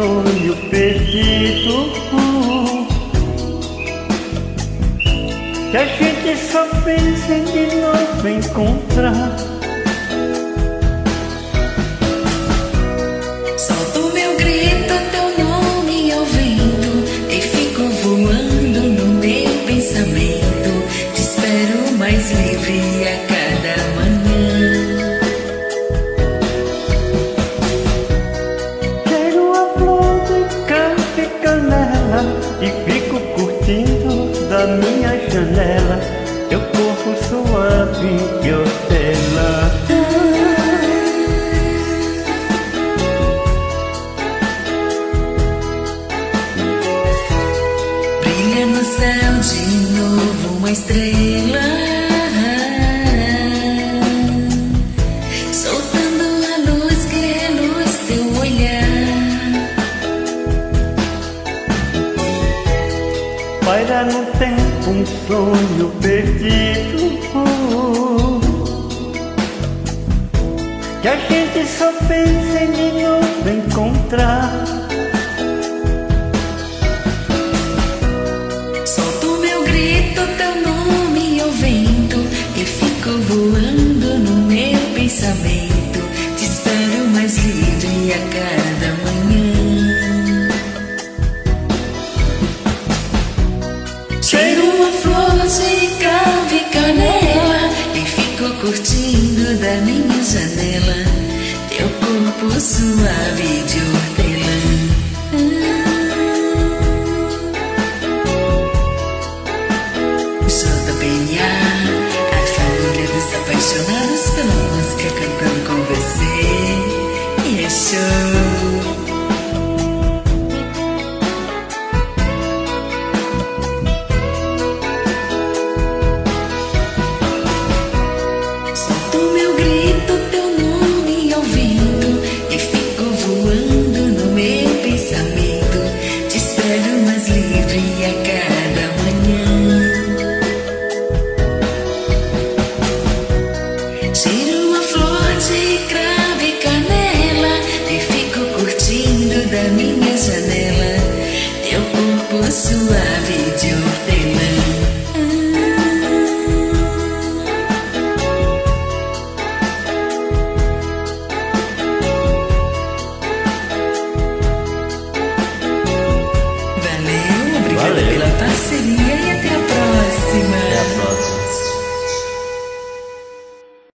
sonho perdido que a gente só pensa em de novo encontrar. Solto meu grito, teu nome ao vento, e fico voando no meu pensamento. Te espero mais livre a cada manhã. Quero a flor de café e canela e fico curtindo da minha janela teu corpo suave de hortelã. Brilha no céu de novo uma estrela, soltando a luz que reluz teu olhar. Paira no tempo um sonho perdido que a gente só pensa em de novo encontrar. Solto meu grito, teu nome ao vento, e fico voando no meu pensamento. Te espero mais livre a cada manhã. Cheiro uma flor de cravo e canela, e fico curtindo da minha janela teu corpo suave de hortelã. JPA, a família dos apaixonados pela música, cantando com você. E é show. Solto meu grito, teu nome ao vento, e fico voando no meu pensamento. Te espero mais livre a cada manhã. Cheiro uma flor de cravo e canela, e fico curtindo da minha janela teu corpo suave de hortelã. Valeu, obrigada pela parceria e até a próxima. Até a próxima.